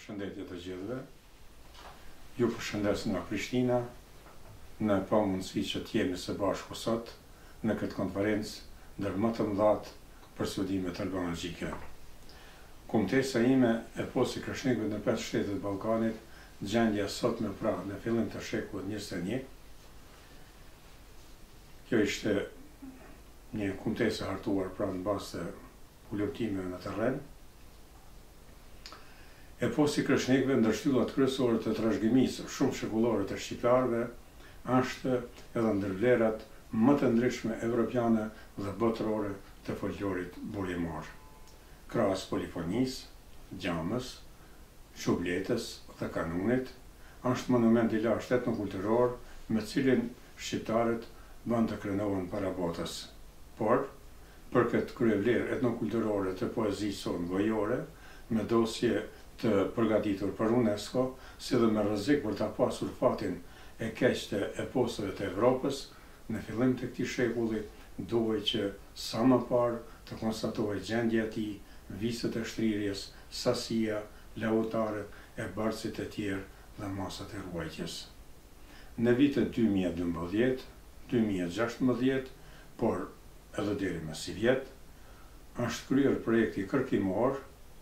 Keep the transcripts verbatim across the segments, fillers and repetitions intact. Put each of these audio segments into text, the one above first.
Përshëndetje të gjithëve. Ju përshëndes nga Prishtina, në pa mundësi që t'jemi së bashku sot në këtë konferencë ndër më të mëdhatë për studimet arkeologjike. Kumtesa ime e posi krashnikëve në pesë shtetet Ballkanit, gjendja sot me pra në fillim të shekullit njëzet e një. Kjo ishte një kumtesë hartuar pra në bazë të ulëtimeve në terren. Eposi krashnikëve ndër shtyllat kryesore të trashëgimisë shumë shekullore të shqiptarëve është edhe ndër vlerat më të ndryshme evropiane dhe botërore të folklorit burimor. Krahas polifonisë, gjamës, shubletës dhe kanunit, është monument i lashtë etnokulturor me cilin shqiptarët bën të krenohen para botës. Por, për këtë kryevlerë etnokulturore të poezisë sonë gojore, me dosje të përgatitur për UNESCO, si dhe me rrezik për ta pasur fatin e keq të eposëve të Evropës, në fillim të këtij shekulli duhej që sa më parë të konstatohej gjendja e tij, viset e shtrirjes, sasia, lautaret e barcit e tjerë dhe masat e ruajtjes. Në vitet dy mijë e dymbëdhjetë, dy mijë e gjashtëmbëdhjetë, por edhe deri më si vjet, është kryer projekti kërkimor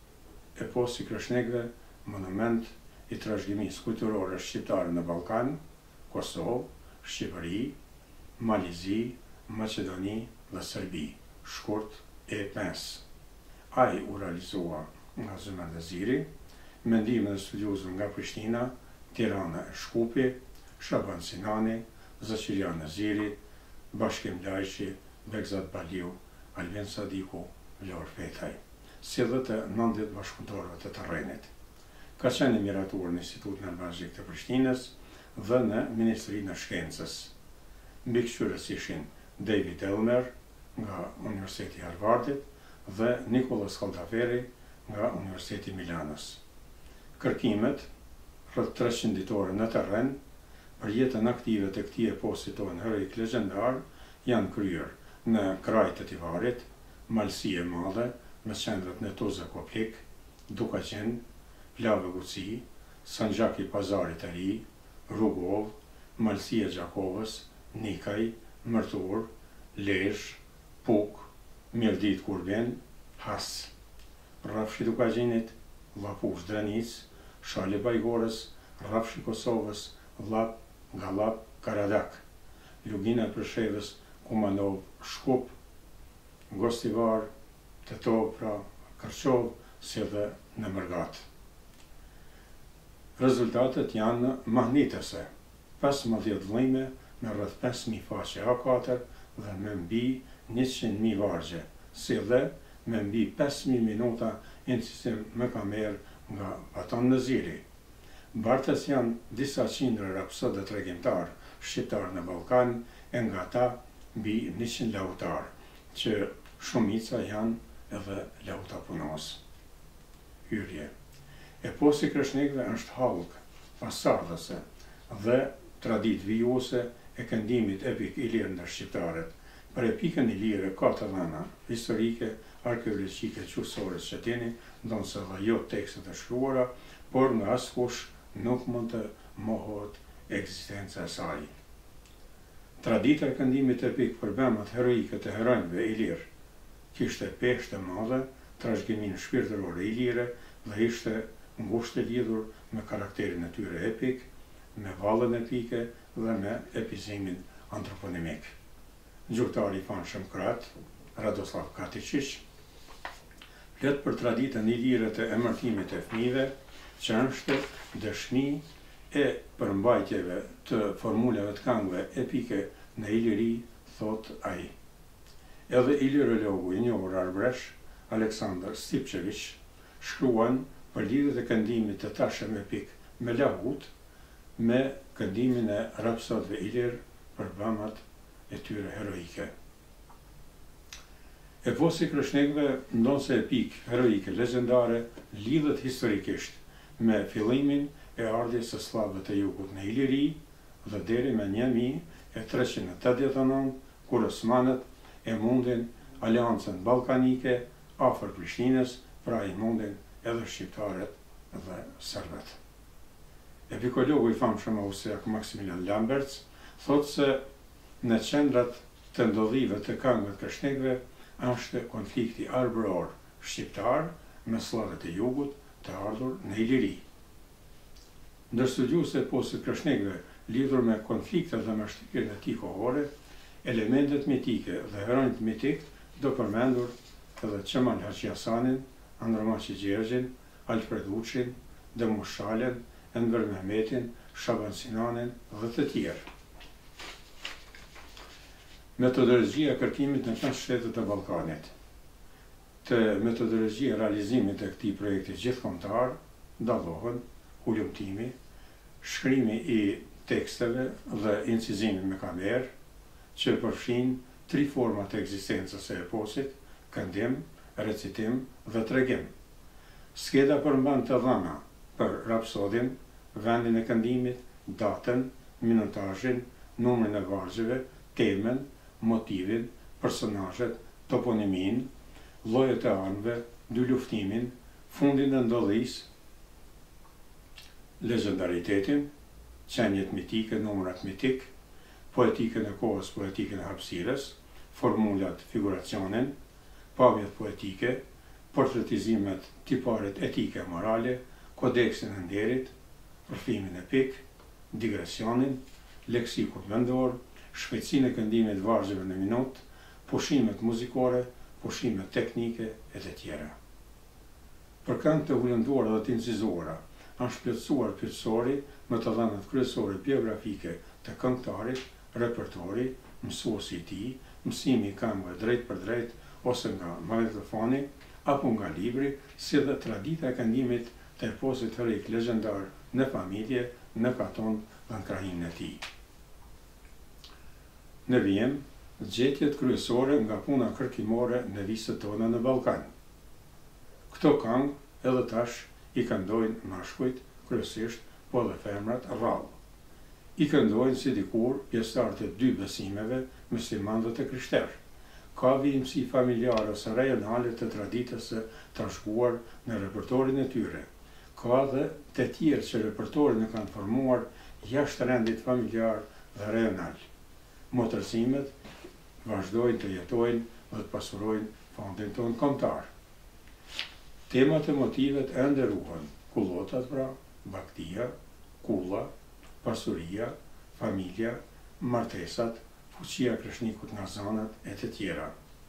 Eposi krashnikëve, monument i trashëgimisë kulturore shqiptare në Ballkan, Kosovë, Shqipëri, Malizi, Maqedoni dhe Serbi, shkurt E pesë. Ai u realizua nga Zymer Veziri, me ndihmën e studiozëve nga Prishtina, Tirana e Shkupi, Shaban Sinani, Zaqirian Neziri, Bashkim Lajçi, Bekzat Baliu, Albin Sadiku, Vlor Fetaj, si dhe të nëntëdhjetë bashkëpunëtorëve të terrenit. Ka qenë i miratuar në Institutin Arkeologjik të Prishtinës dhe në Ministrinë e Shkencës. Mbikëqyrës ishin David Elmer nga Universiteti i Harvardit dhe Nicholas Kaldaferi nga Universiteti i Milanës. Kërkimet, rreth treqind ditore në terren, për jetën aktive të këtij eposi tonë heroik legjendar, janë kryer në krajt e Tivarit, Malësi e Madhe, me qendrat në Tuzë Koplik, Dukaqen, Plavë Guci, Sanxhaki Pazarit e Ri, Rugov, Malësia e Gjakovës, Nikaj, Mërtur, Lezhë, Puk, Mjeldit Kurben, Has, Rrafshi Dukaqenit, Llapush Dranic, Shali Bajgorës, Rrafshi Kosovës, Llap, Gallap, Karadak, Lugina e Preshevës, Kumanov, Shkup, Gostivar, Tetov, pra Kërqov, si dhe në Mërgat. Rezultatet janë mahnitëse, pesëmbëdhjetë vëllime me rreth pesë mijë faqe A katër dhe me mbi njëqind mijë vargje, si dhe me mbi pesë mijë minuta incisim me kamerë nga Baton Neziri. Bartës janë disa qindra rapsod dhe tregimtar shqiptar në Ballkan, e nga ta mbi njëqind lautar, që shumica janë edhe lauta punos. Hyrje. Eposi krashnikëve është hallk pasardhëse dhe traditë vijuese e këndimit epik ilir ndër shqiptarët. Për epikën ilire ka të dhëna historike, arkeologjike, qusore që tini, ndonse dhe jo tekstet e shkruara, por nga askush nuk mund të mohohet ekzistenca e saj. Tradita e këndimit epik për bemët heroike të heronjve ilir kishte peshë të madhe, trashëgimin shpirtëror e ilire dhe ishte ngushtë e lidhur me karakterin e tyre epik, me vallën epike dhe me epizimin antroponimik. Gjuhëtari i famshëm kroat, Radoslav Katičić, flet për traditën ilire të emërtimit e fëmijëve, që është dëshmi e përmbajtjeve të formulave të këngëve epike në Iliri, thot ai. Edhe ilirologu i njohur arbresh, Aleksandr Stipčević, shkruan për lidhjet e këndimit të tashëm epik me lahut, me këndimin e rapsodëve ilir për bëmat e tyre heroike. Eposi krashnikëve, ndonse epik, heroike, legjendare, lidhet historikisht me fillimin e ardhjes së slavëve të jugut në Iliri dhe deri me një mijë e treqind e tetëdhjetë e nëntë, kur osmanët e mundin aleancën ballkanike afër Prishtinës, pra i mundin edhe shqiptarët dhe serbet. Epikologu i famshëm austriak Maximilian Lamberts thotë se në qendrat të ndodhive të këngëve të Krëshnikëve është konflikti arbëror shqiptar me sllavët e jugut të ardhur në Iliri. Ndër studiuesit e posit Krëshnikëve lidhur me konfliktet dhe mashtrimit e tij kohore, elementet mitike dhe heronjt mitik do përmendur edhe Qemal Haxhi Hasanin, Andromaçi Gjergjin, Alfred Uçin, Demush Shalen, Enver Mehmetin, Shaban Sinanin dhe të tjerë. Metodologjia e kërkimit në pesë shtetet e Ballkanit. Të metodologjia e realizimit e këtij projekti gjithkombëtar dallohen hulumtimi, shkrimi i teksteve dhe incizimi me kamerë, që përfshin tri format e ekzistencës së eposit: këndim, recitim dhe tregim. Skeda përmban të dhëna për rapsodin, vendin e këndimit, datën, minutazhin, numrin e vargjeve, temën, motivin, personazhet, toponimin, llojet e anëve, dy luftimin, fundin e ndodhisë, legendaritetin, qenjet mitike, numrat mitik, poetikën e kohës, poetikën e hapësirës, formulat, figuracionin, pamjet poetike, portretizimet, tiparet etike e morale, kodeksin e nderit, përfimin epik, digresionin, leksikun vendor, shpejtësinë e këndimit vargjeve në minutë, pushimet muzikore, pushimet teknike e të tjera. Për këngët të hulumtuara dhe të incizuara, është plotësuar pyetësori me të dhënat kryesore biografike të këngëtarit, repertori, mësuesi i tij, mësimi i këngëve drejt për drejt ose nga magnetofoni apo nga libri, si dhe tradita e këndimit të eposit heroik legjendar në familje, në katon dhe në krahinë e tij. Në vijim gjetjet kryesore nga puna kërkimore në vizët tona në Ballkan. Këto këngë edhe tash i këndojnë mashkujt, kryesisht, po dhe femrat rrallë. I këndojnë si dikur pjesëtarët e dy besimeve, musliman dhe të krishterë. Ka vijimësi familjare ose rajonale të traditës së trashëguar në repertorin e tyre. Ka dhe të tjerë që repertorin e kanë formuar jashtë rendit familjar dhe rajonal. Motërsimet vazhdojnë të jetojnë dhe të pasurojnë fondin tonë kombëtar. Temat e motivet e nderuhen: kullotat pra, baktia, kulla, pasuria, familja, martesat, fuqia e kreshnikut nga zanat e të tjera.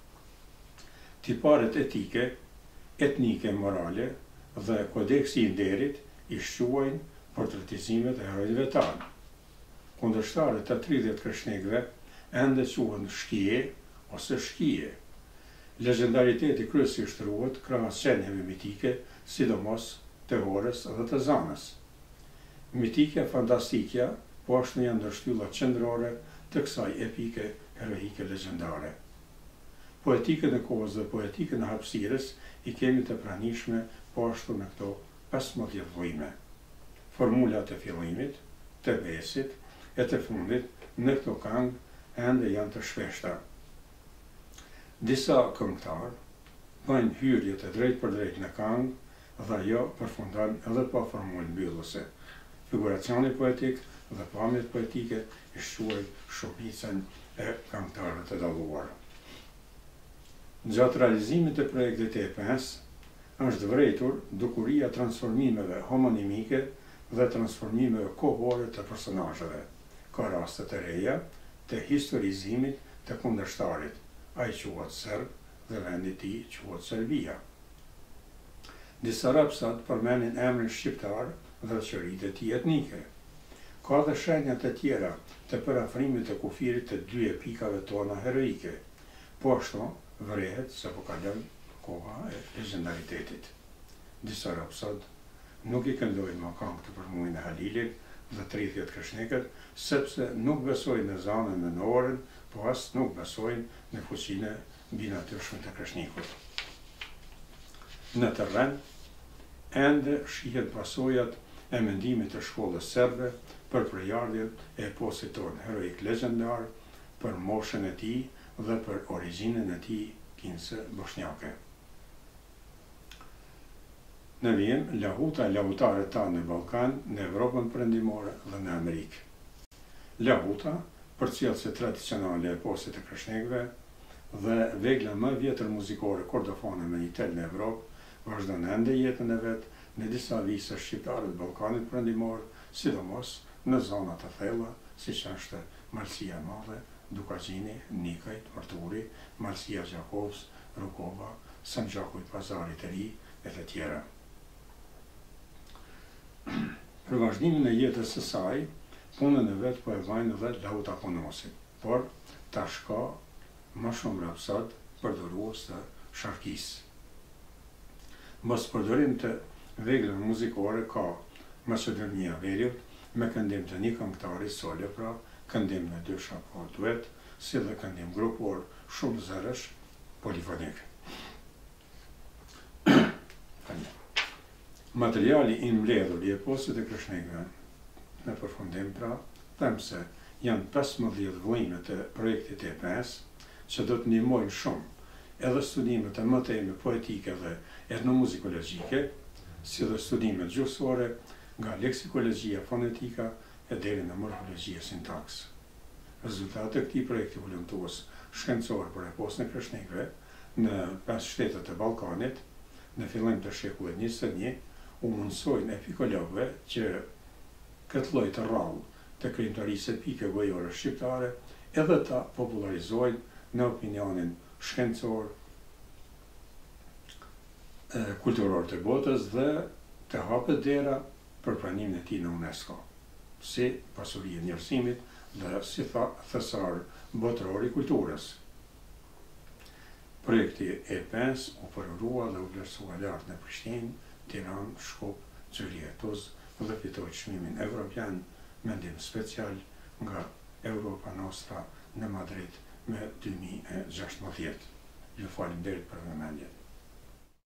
Tiparet etike, etnike, morale dhe kodeksi i nderit i shquajnë portretizimet e herojve tanë. Kundërshtarët të tridhjetë kreshnikëve ende quhen shkije ose shkije. Legendariteti kryesisht ruhet krahas qenieve mitike, sidomos të Horës dhe të Zanës. Mitikja fantastikja po është një ndër shtyllat qendrore të kësaj epike heroike legjendare. Poetikën e kohës dhe poetikën e hapësirës i kemi të pranishme po ashtu në këto pesëmbëdhjetë vojme. Formulat e fillimit, të mesit e të fundit në këto këngë ende janë të shpeshta. Disa këngëtarë bëjnë hyrje të drejt për drejt në këngë dhe ajo përfundon edhe pa formulë mbyllëse. Figuracioni poetik dhe pamjet poetike i shquajnë shumicën e këngëtarëve të dalluar. Gjatë realizimit të projektit E pesë është vërejtur dukuria transformimeve homonimike dhe transformimeve kohore të personazheve. Ka raste të reja të historizimit të kundërshtarit. Ai quhet serb dhe vendi i tij quhet Serbia. Disa rapsat përmenin emrin shqiptar dhe qëritë e tij etnike. Ka dhe shenja të tjera të përafrimit të kufirit të dy epikave tona heroike. Po ashtu vërehet se po kalon koha e legendaritetit. Disa rapsat nuk i këndojnë më këngë të përmuin e Halilit dhe tridhjetë kreshnikët, sepse nuk besojnë në zanën në Norën, po as nuk besojnë në fuqinë mbi natyrshme të kreshnikut. Në terren, ende shihen pasojat e mendimit të shkollës serbe për përjardhjen e eposit tonë heroik legjendar, për moshën e tij dhe për origjinën e tij kinse bosnjake. në vijim lahuta e lahutare ta në Balkan, në Evropën perëndimore dhe në Amerikë. Lahuta, përcjellëse tradicionale e eposit të Krishtlindve dhe vegla më vjetër muzikore kordofane me një tel në Evropë, vazhdon ende jetën e vet në disa vise shqiptare të Ballkanit perëndimor, sidomos në zona të thella, siç është Malësia e Madhe, Dukaqini, Nikajt, Marturi, Malësia Gjakovës, Rukova, Sanxhaku i Pazarit të Ri e të tjera. Për vazhdimin e jetës së saj, punën e vet po e vajnë edhe Lahuta Ponosi, por tash ka më shumë rapsod përdorues të sharkisë. Mos përdorim të veglave muzikore ka Macedonia Veriut, me këndim të një këngëtari solo, pra këndim me dy apo duet, si dhe këndim grupor shumë zërësh polifonik. Materiali i mbledhur i eposit të Krishtlindve, në përfundim pra, them se janë pesëmbëdhjetë vëllimet e projektit E pesë, që do të ndihmojnë shumë edhe studimet e mëtejme poetike dhe etnomuzikologjike, si dhe studimet gjuhësore nga leksikologjia fonetika e deri në morfologjia sintaks. Rezultatet e këtij projekti volontues shkencor për eposin e Krishtlindve në pesë shtetet e Ballkanit, në fillim të shekullit njëzet e një, u mundsojnë epikologëve që këtë lloj të rrallë të krijimtarisë epike gojore shqiptare edhe ta popularizojnë në opinionin shkencor, kulturor të botës dhe të hapet dera për pranimin e tij në UNESCO, si pasuri e njerëzimit dhe si thesar botëror i kulturës. Projekti E pesë u përorua dhe u vlerësua lart në Prishtinë, Tiranë, Shkup, Zyrje e Tuzë dhe fitoi çmimin evropian me ndihmë special nga Europa Nostra në Madrid me dy mijë e gjashtëmbëdhjetë. Ju falenderoj për vëmendjen.